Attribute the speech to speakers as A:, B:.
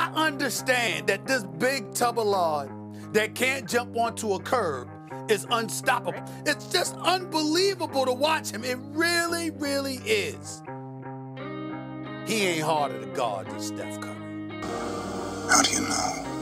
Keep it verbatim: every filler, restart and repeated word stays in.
A: I understand that this big tub of lard that can't jump onto a curb is unstoppable. It's just unbelievable to watch him. It really, really is. He ain't harder to guard than Steph Curry.
B: How do you know?